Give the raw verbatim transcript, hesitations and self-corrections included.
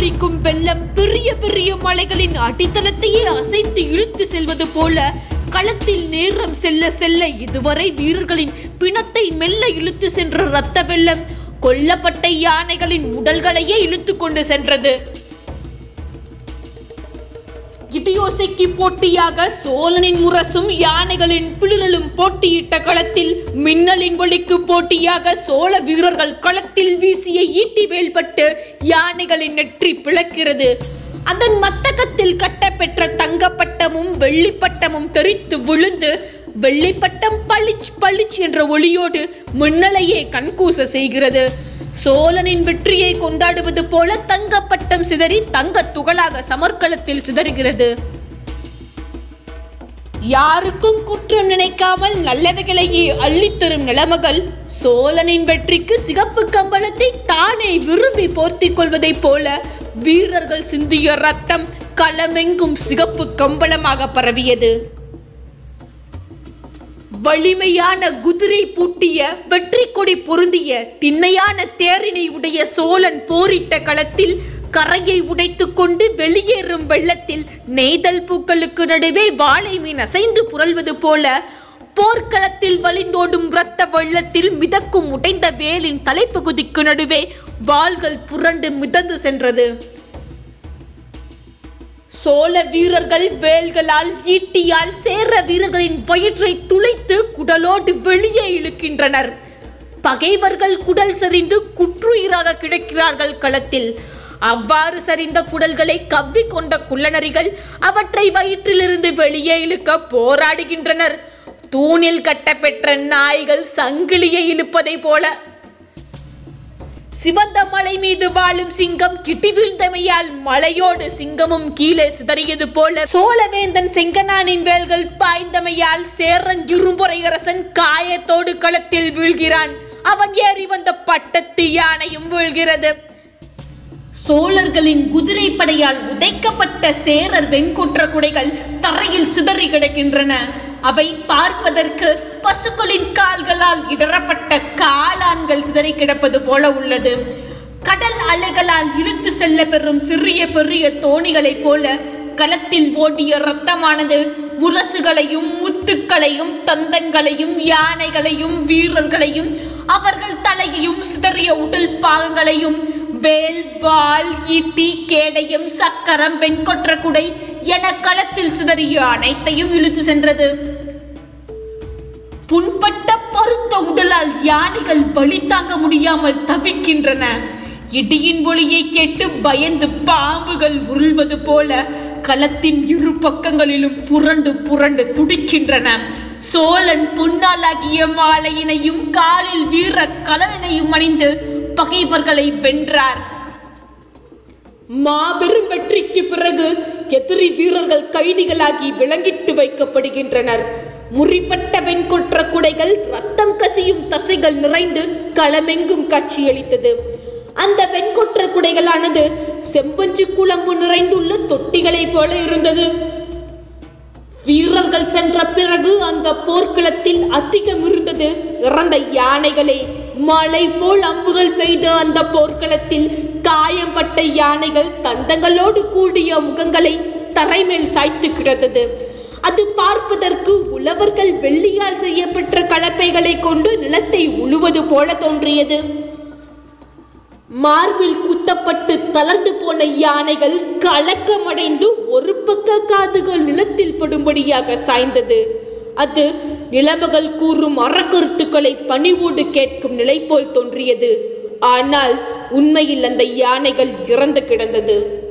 ஆர்ப்பரிக்கும் வெள்ளம் பெரிய பெரிய மலைகளின் அடித்தளத்தையே அசைத்து இழுத்து செல்வது போல களத்தில் நேரம் செல்ல செல்ல இதுவரை வீரர்களின் பிணத்தை மெல்ல இழுத்து சென்ற இரத்த வெள்ளம் கொல்லப்பட்ட யானைகளின் உடல்களையே இழுத்து கொண்டு சென்றது. இடியோசைக்கு போட்டியாக சோழனின் முரசும் யானைகளின் பிளிரலும் போட்டியிட்ட களத்தில் மின்னலின் ஒளிக்கு போட்டியாக சோழ வீரர்கள் களத்தில் வீசிய ஈட்டி வேல்பட்டு யானைகளின் நெற்றி பிளக்கிறது. அதன் மத்தகத்தில் கட்டப்பெற்ற தங்கப்பட்டமும் வெள்ளிப்பட்டமும் தெரித்து விழுந்து வெள்ளிப்பட்டம் பளிச் பளிச் என்ற ஒளியோடு மின்னலையே கண்கூச செய்கிறது. சோழனின் வெற்றியை கொண்டாடுவது போல தங்கப்பட்டம் சிதறி தங்க துகளாக சமர்க்களத்தில் சிதறுகிறது. யாருக்கும் குற்றம் நினைக்காமல் நல்லவைகளையே அள்ளித்தரும் நிலமகள் சோழனின் வெற்றிக்கு சிகப்பு கம்பளத்தை தானே விரும்பி போர்த்திக் கொள்வதை போல வீரர்கள் சிந்திய ரத்தம் களமெங்கும் சிகப்பு கம்பளமாக பரவியது. வலிமையான குதிரை பூட்டிய வெற்றி கொடி பொருந்திய திண்மையான தேரினை உடைய சோழன் போரிட்ட களத்தில் கரையை உடைத்து கொண்டு வெளியேறும் வெள்ளத்தில் நெய்தல் பூக்களுக்கு நடுவே வாழை மீன் அசைந்து புரள்வது போல போர்க்களத்தில் வழிந்தோடும் இரத்த வெள்ளத்தில் மிதக்கும் உடைந்த வேலின் தலைப்பகுதிக்கு நடுவே வாள்கள் புரண்டு மிதந்து சென்றது. சோழ வீரர்கள் வேல்களால் ஈட்டியால் சேர வீரர்களின் வயிற்றை துளைத்து குடலோடு வெளியே இழுக்கின்றனர். பகைவர்கள் குடல் சரிந்து குற்றுயிராக கிடக்கிறார்கள் களத்தில். அவ்வாறு சரிந்த குடல்களை கவ்வி கொண்ட குள்ளநரிகள் அவற்றை வயிற்றிலிருந்து வெளியே இழுக்க போராடுகின்றனர். தூணில் கட்டப்பெற்ற நாய்கள் சங்கிலியை இழுப்பதை போல. சிவந்த மலை மீது வாழும் சிங்கம் கிட்டி வீழ்ந்தமையால் மலையோடு சிங்கமும் கீழே சிதறியது போல சோழவேந்தன் செங்கனானின் வேல்கள் பாய்ந்தமையால் சேரன் இரும்புரையரசன் காயத்தோடு களத்தில் வீழ்கிறான். அவன் ஏறி வந்த பட்டத்து யானையும் வீழ்கிறது. சோழர்களின் குதிரை படையால் உதைக்கப்பட்ட சேரர் வெண்கொற்ற குடைகள் தரையில் சிதறி கிடக்கின்றன. அவை பார்ப்பதற்கு பசுக்களின் கால்களால் இடரப்பட்ட காளான்கள் சிதறி கிடப்பது போல உள்ளது. கடல் அலைகளால் இழுத்து செல்ல பெறும் சிறிய பெரிய தோணிகளைப் போல களத்தில் ஓடிய இரத்தமானது முரசுகளையும் முத்துக்களையும் தந்தங்களையும் யானைகளையும் வீரர்களையும் அவர்கள் தலையையும் சிதறிய உடல் பாகங்களையும் வேல் வாள் ஈட்டி கேடயம் சக்கரம் வெண்கொற்ற குடை என களத்தில் சிதறிய அனைத்தையும் இழுத்து சென்றது. புண்பட்ட பருத்த உடலால் யானைகள் வலி தாங்க முடியாமல் தவிக்கின்றன. இடியின் ஒளியை கேட்டு பயந்து பாம்புகள் உருள்வது போல களத்தின் இரு பக்கங்களிலும் புரண்டு புரண்டு துடிக்கின்றன. சோழன் புன்னாலாகிய மாலையினையும் காலில் வீர கலனையும் அணிந்து பகைவர்களை வென்றார். மாபெரும் வெற்றிக்கு பிறகு எதிரி வீரர்கள் கைதிகளாகி விலங்கிட்டு வைக்கப்படுகின்றனர். முறிப்பட்ட வெண்கொற்ற குடைகள் ரத்தம் கசியும் தசைகள் நிறைந்து களமெங்கும் காட்சியளித்தது. அந்த வெண்கொற்ற குடைகளானது செம்பஞ்சு குழம்பு நிறைந்துள்ள தொட்டிகளை போல இருந்தது. வீரர்கள் சென்ற பிறகு அந்த போர்க்களத்தில் அதிகம் இருந்தது இறந்த யானைகளே. மழை போல் அம்புகள் பெய்த அந்த போர்க்களத்தில் காயம்பட்ட யானைகள் தந்தங்களோடு கூடிய முகங்களை தரைமேல் சாய்த்து கிடந்தது. அது பார்ப்பதற்கு உழவர்கள் வெள்ளியால் செய்யப்பட்ட கலப்பைகளை கொண்டு நிலத்தை உழுவது போல தோன்றியது. மார்பில் குத்தப்பட்டு தளர்ந்து போன யானைகள் கலக்கமடைந்து ஒரு பக்க காதுகள் நிலத்தில் படும்படியாக சாய்ந்தது. அது நிலமகள் கூறும் அறக்கருத்துக்களை பணிவோடு கேட்கும் நிலை போல் தோன்றியது. ஆனால் உண்மையில் அந்த யானைகள் இறந்து கிடந்தது.